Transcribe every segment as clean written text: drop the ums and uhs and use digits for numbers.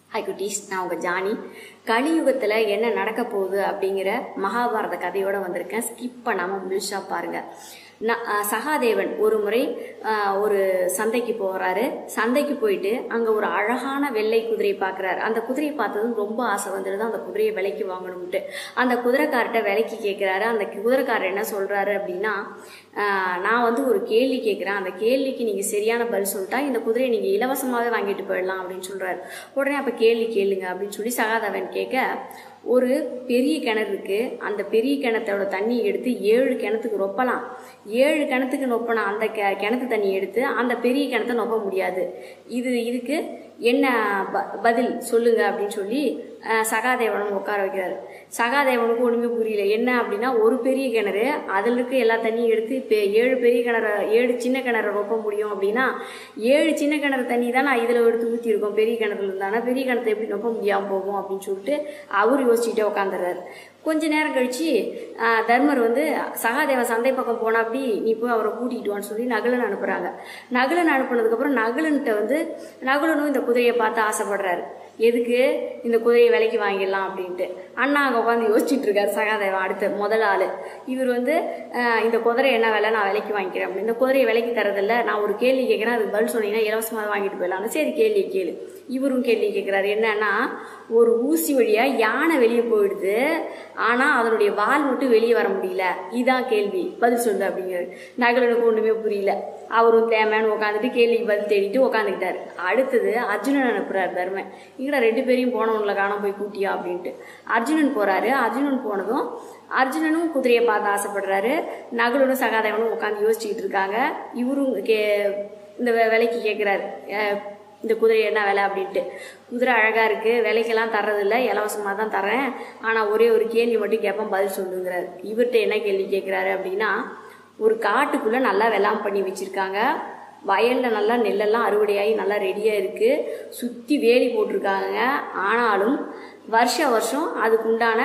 Hi குட்டீஸ், நான் உங்கள் ஜானி. கலியுகத்தில் என்ன நடக்க போகுது அப்படிங்கிற மகாபாரத கதையோடு வந்திருக்கேன். ஸ்கிப் பண்ணாமல் முழுசாக பாருங்கள். சகாதேவன் ஒரு முறை ஒரு சந்தைக்கு போகிறாரு. சந்தைக்கு போயிட்டு அங்கே ஒரு அழகான வெள்ளை குதிரையை பார்க்குறாரு. அந்த குதிரையை பார்த்ததும் ரொம்ப ஆசை வந்துடுது அந்த குதிரையை விலைக்கு வாங்கணும்ட்டு. அந்த குதிரைக்கார்ட்ட விலைக்கு கேட்குறாரு. அந்த குதிரைக்காரர் என்ன சொல்கிறாரு அப்படின்னா, நான் ஒரு கேள்வி கேட்குறேன், அந்த கேள்விக்கு நீங்கள் சரியான பதில் சொல்லிட்டா இந்த குதிரையை நீங்கள் இலவசமாகவே வாங்கிட்டு போயிடலாம் அப்படின்னு சொல்கிறாரு. உடனே அப்போ கேள்வி கேளுங்க அப்படின்னு சொல்லி சகாதேவன் கேட்க, ஒரு பெரிய கிணறு இருக்குது, அந்த பெரிய கிணத்தோட தண்ணி எடுத்து 7 கிணத்துக்கு ரொப்பலாம். 7 கிணத்துக்கு நொப்பினா அந்த கிணத்து தண்ணி எடுத்து அந்த பெரிய கிணத்தை நொப்ப முடியாது. இதுக்கு என்ன பதில் சொல்லுங்க அப்படின்னு சொல்லி சகாதேவனும் உட்கார வைக்கிறாரு. சகாதேவனுக்கு ஒன்றுமே புரியல. என்ன அப்படின்னா, ஒரு பெரிய கிணறு, அதில் இருக்க எல்லா தண்ணியும் எடுத்து இப்போ 7 பெரிய கிணறு 7 சின்ன கிணறை ரொப்ப முடியும் அப்படின்னா 7 சின்ன கிணறு தண்ணி தான் நான் இதில் எடுத்து ஊற்றிருக்கோம் பெரிய கிணத்துல இருந்தானா பெரிய கிணத்தை எப்படி நொப்ப முடியாமல் போகும் அப்படின்னு சொல்லிட்டு அவர் யோசிச்சுட்டே உட்காந்துடுறாரு. கொஞ்ச நேரம் கழிச்சு தர்மர் சகாதேவ சந்தை பக்கம் போனா அப்படி நீ போய் அவரை கூட்டிகிட்டு வான்னு சொல்லி நகுலன் அனுப்புகிறாங்க. நகுலன் அனுப்புனதுக்கப்புறம் நகுலன்கிட்ட நகுலனும் இந்த குதிரையை பார்த்து ஆசைப்படுறாரு. எதுக்கு இந்த குதிரையை விலைக்கு வாங்கிடலாம் அப்படின்ட்டு. அண்ணா அங்கே உட்காந்து யோசிச்சுட்டு இருக்காரு சகாதேவன். அடுத்த முதல் ஆள் இவர் இந்த குதிரை என்ன விலை, நான் விலைக்கு வாங்கிக்கிறேன் அப்படின்னு. இந்த குதிரையை விலைக்கு தரதில்லை, நான் ஒரு கேள்வி கேட்குறேன், அதுக்கு பதில் சொன்னீங்கன்னா இலவசமாக வாங்கிட்டு போயிடலாம். சரி கேள்வி கேளு. இவரும் கேள்வி கேட்குறாரு. என்னன்னா, ஒரு ஊசி வழியாக யானை வெளியே போயிடுது, ஆனால் அதனுடைய வால் மட்டும் வெளியே வர முடியல, இதான் கேள்வி, பதில் சொல்லு அப்படிங்கிறாரு. நகுலனுக்கு ஒன்றுமே புரியல. அவரும் தேமேன்னு உட்காந்துட்டு கேள்விக்கு பதில் தேடிட்டு உட்காந்துக்கிட்டாரு. அடுத்தது அர்ஜுனன் அனுப்புகிறார் தர்மன். இங்கடா 2 பேரையும் போனவங்களை காணாம போய் கூட்டியா அப்படின்ட்டு. அர்ஜுனன் போகிறாரு. அர்ஜுனன் போனதும் அர்ஜுனனும் குதிரையை பார்த்து ஆசைப்படுறாரு. நகுலனும் சகாதேவனும் உட்காந்து யோசிச்சுக்கிட்டு இருக்காங்க. இவரும் இந்த விலைக்கு கேட்குறாரு, இந்த குதிரை என்ன விலை அப்படின்ட்டு. குதிரை அழகாக இருக்குது, விலைக்கெல்லாம் தர்றதில்லை, இலவசமாக தான் தரேன், ஆனால் ஒரே ஒரு கேள்வி மட்டும் கேட்பேன், பதில் சொல்லுங்கிறார். இவர்கிட்ட என்ன கேள்வி கேட்குறாரு அப்படின்னா, ஒரு காட்டுக்குள்ளே நல்லா வெள்ளாம் பண்ணி வச்சுருக்காங்க, வயலில் நல்லா நெல்லெல்லாம் அறுவடையாகி நல்லா ரெடியாக இருக்குது, சுற்றி வேலி போட்டிருக்காங்க, ஆனாலும் வருஷம் அதுக்கு உண்டான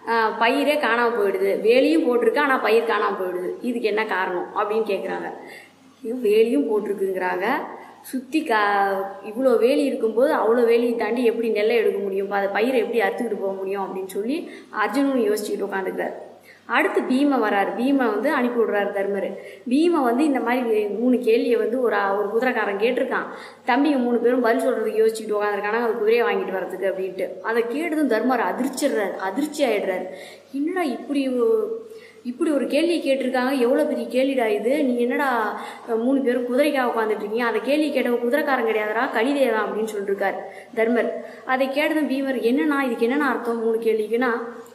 பயிரே காணாமல் போயிடுது. வேலியும் போட்டிருக்கு, ஆனால் பயிர் காணாமல் போயிடுது, இதுக்கு என்ன காரணம் அப்படின்னு கேட்குறாங்க. வேலியும் போட்டிருக்குங்கிறாங்க, சுற்றி இவ்வளோ வேலி இருக்கும்போது அவ்வளோ வேலியை தாண்டி எப்படி நெல்லை எடுக்க முடியும், அதை பயிரை எப்படி அறுத்துக்கிட்டு போக முடியும் அப்படின்னு சொல்லி அர்ஜுனன் யோசிச்சுக்கிட்டு உட்காந்துக்கிறார். அடுத்து பீமை வராரு. பீமை அனுப்பி விடுறாரு தர்மர். பீமை இந்த மாதிரி 3 கேள்வியை ஒரு குதிரைக்காரன் கேட்டிருக்கான். தம்பிங்க 3 பேரும் பதில் சொல்கிறதுக்கு யோசிச்சுட்டு உட்காந்துருக்கானா அது குதிரையை வாங்கிட்டு வரதுக்கு அப்படின்ட்டு. அதை கேட்டதும் தர்மர் அதிர்ச்சி ஆகிடுறாரு. என்னடா இப்படி ஒரு கேள்வி கேட்டிருக்காங்க, எவ்வளோ பெரிய கேள்விடா இது, நீங்கள் என்னடா 3 பேரும் குதிரைக்காக உட்காந்துட்ருக்கீங்க, அதை கேள்வி கேட்டவங்க குதிரைக்காரன் கிடையாதுடா, கலிதேவன் அப்படின்னு சொல்லியிருக்கார் தர்மர். அதை கேட்டதும் பீமர், என்னன்னா இதுக்கு என்னென்ன அர்த்தம் 3 கேள்விக்குன்னா,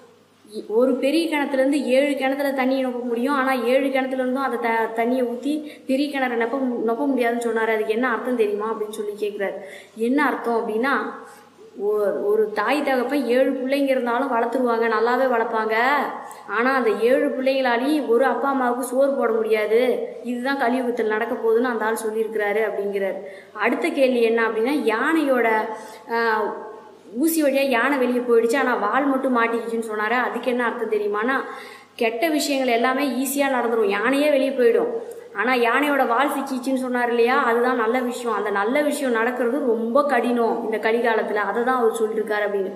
ஒரு பெரிய கிணத்துலேருந்து 7 கிணத்துல தண்ணியை நொப்ப முடியும், ஆனால் 7 கிணத்துலேருந்தும் அதை தண்ணியை ஊற்றி பெரிய கிணறை நொப்ப முடியாதுன்னு சொன்னார், அதுக்கு என்ன அர்த்தம் தெரியுமா அப்படின்னு சொல்லி கேட்குறாரு. என்ன அர்த்தம் அப்படின்னா, ஒரு தாய் தகப்பன் 7 பிள்ளைங்க இருந்தாலும் வளர்த்துருவாங்க, நல்லாவே வளர்ப்பாங்க, ஆனால் அந்த 7 பிள்ளைங்களாலையும் ஒரு அப்பா அம்மாவுக்கு சோறு போட முடியாது, இதுதான் கலியுகத்தில் நடக்க போகுதுன்னு அந்த ஆள் சொல்லியிருக்கிறாரு அப்படிங்கிறார். அடுத்த கேள்வி என்ன அப்படின்னா, யானையோட ஊசி வழியாக யானை வெளியே போயிடுச்சு, ஆனால் வால் மட்டும் மாட்டிக்கிச்சுன்னு சொன்னார், அதுக்கு என்ன அர்த்தம் தெரியுமானா, கெட்ட விஷயங்கள் எல்லாமே ஈஸியாக நடந்துடும், யானையே வெளியே போயிடும், ஆனால் யானையோட வால் சிக்கிச்சின்னு சொன்னார் இல்லையா, அதுதான் நல்ல விஷயம், அந்த நல்ல விஷயம் நடக்கிறது ரொம்ப கடினம் இந்த கலிகாலத்தில், அதை தான் அவர் சொல்லியிருக்காரு அப்படின்னு.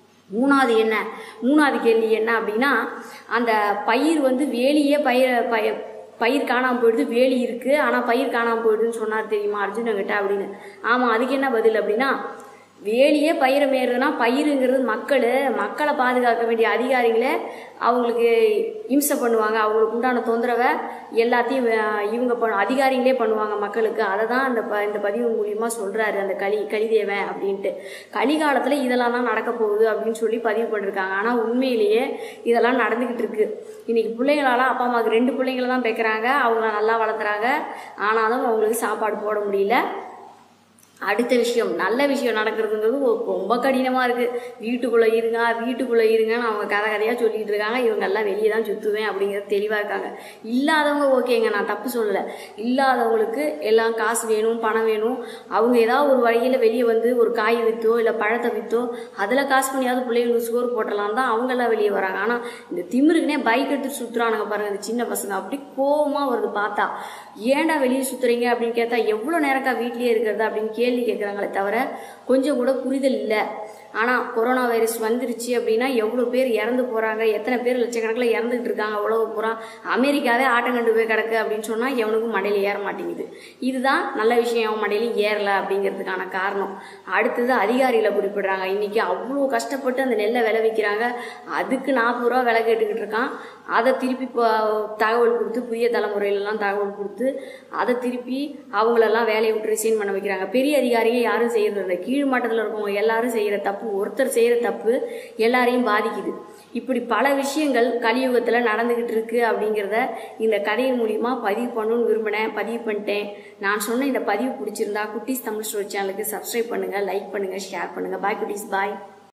மூணாவது கேள்வி என்ன அப்படின்னா, அந்த பயிர் வேலியே பயிர் காணாமல் போயிடுது, வேலி இருக்குது ஆனால் பயிர் காணாமல் போயிடுதுன்னு சொன்னார் தெரியுமா அர்ஜுனங்கிட்ட அப்படின்னு. ஆமாம், அதுக்கு என்ன பதில் அப்படின்னா, வேலியே பயிரை மேறுதுன்னா பயிருங்கிறது மக்களை பாதுகாக்க வேண்டிய அதிகாரிகளே அவங்களுக்கு இம்சை பண்ணுவாங்க, அவங்களுக்கு உண்டான தொந்தரவை எல்லாத்தையும் இவங்க அதிகாரிகளே பண்ணுவாங்க மக்களுக்கு, அதை தான் இந்த பதிவு மூலியமாக சொல்கிறாரு அந்த கலிதேவன் அப்படின்ட்டு. கலிகாலத்தில் இதெல்லாம் தான் நடக்க போகுது அப்படின்னு சொல்லி பதிவு பண்ணியிருக்காங்க. ஆனால் உண்மையிலேயே இதெல்லாம் நடந்துக்கிட்டு இருக்கு. இன்றைக்கி பிள்ளைங்களால் அப்பா அம்மாவுக்கு 2 பிள்ளைங்களை தான் பெக்கிறாங்க, அவங்கள நல்லா வளர்த்துறாங்க, ஆனாலும் அவங்களுக்கு சாப்பாடு போட முடியல. அடுத்த விஷயம், நல்ல விஷயம் நடக்கிறதுங்கிறது ரொம்ப கடினமாக இருக்குது. வீட்டுக்குள்ளே இருங்கன்னு அவங்க கதையாக சொல்லிகிட்டு இருக்காங்க. இவங்கெல்லாம் வெளியே தான் சுற்றுவேன் அப்படிங்கிறது தெளிவாக இருக்காங்க. இல்லாதவங்க ஓகேங்க, நான் தப்பு சொல்லலை, இல்லாதவங்களுக்கு எல்லாம் காசு வேணும், பணம் வேணும், அவங்க ஏதாவது ஒரு வழியில் வெளியே ஒரு காய் விற்றோ இல்லை பழத்தை விற்றோ அதில் காசு பண்ணியாவது பிள்ளைங்களுக்கு சோறு போட்டலாம் தான் அவங்கெல்லாம் வெளியே வராங்க. ஆனால் இந்த திமிருக்குனே பைக் எடுத்துட்டு சுற்றுறானுங்க பாருங்கள் இந்த சின்ன பசங்க, அப்படி கோபமாக வருது பார்த்தா. ஏன்டா வெளியே சுற்றுறீங்க அப்படின்னு கேட்டால், எவ்வளோ நேரக்கா வீட்லேயே இருக்கிறது அப்படின்னு கேள்வி கேட்குறாங்களே தவிர கொஞ்சம் கூட புரிதல் இல்லை. ஆனால் கொரோனா வைரஸ் வந்துருச்சு அப்படின்னா எவ்வளோ பேர் இறந்து போகிறாங்க, எத்தனை பேர் லட்சக்கணக்கில் இறந்துகிட்டு இருக்காங்க உலகம் பூரா. அமெரிக்காவே ஆட்டங்கண்டு போய் கிடக்கு அப்படின்னு சொன்னால் எவனுக்கும் மண்டையில் ஏற மாட்டேங்குது. இதுதான் நல்ல விஷயம், அவன் மண்டையிலும் ஏறலை அப்படிங்கிறதுக்கான காரணம். அடுத்தது அதிகாரிகளை குறிப்பிடுறாங்க. இன்றைக்கி அவ்வளோ கஷ்டப்பட்டு அந்த நெல்லை விளைவிக்கிறாங்க, அதுக்கு 40 ரூபா விலை கேட்டுக்கிட்டு இருக்கான். அதை திருப்பி தகவல் கொடுத்து, புதிய தலைமுறையிலலாம் தகவல் கொடுத்து அதை திருப்பி அவங்களெல்லாம் வேலையை விட்டு ரிசைன் பண்ண வைக்கிறாங்க. பெரிய அதிகாரிங்க யாரும் செய்யறது, கீழ் மட்டத்தில் இருக்கவங்க எல்லாரும் செய்கிற தப்பு, ஒருத்தர் செய்கிற தப்பு எல்லாரையும் பாதிக்குது. இப்படி பல விஷயங்கள் கலியுகத்தில் நடந்துகிட்டு இருக்கு அப்படிங்கிறத இந்த கதையின் மூலிமா பதிவு பண்ணணும்னு விரும்பினேன், பதிவு பண்ணிட்டேன். நான் சொன்ன இந்த பதிவு பிடிச்சிருந்தா குட்டீஸ் தமிழ் ஸ்டோரி சேனலுக்கு சப்ஸ்கிரைப் பண்ணுங்கள், லைக் பண்ணுங்கள், ஷேர் பண்ணுங்கள். பாய் குட்டீஸ், பாய்.